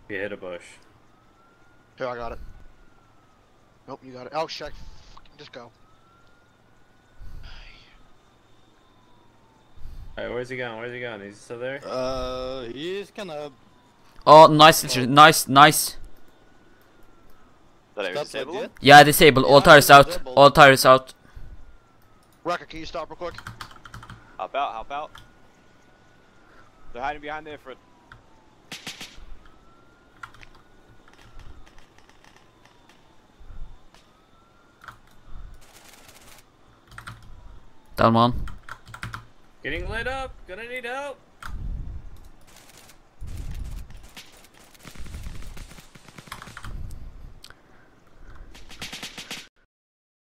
You hit a bush. Here, I got it. Nope, you got it. Oh shit! Just go. Alright, where's he going? Where's he going? Is he still there? He's kind of. Oh, nice, nice. Did I disable him? Yeah, disable. All tires out. All tires out. Wrecker, can you stop real quick? Hop out, hop out. They're hiding behind there for. Down one. Getting lit up. Gonna need help.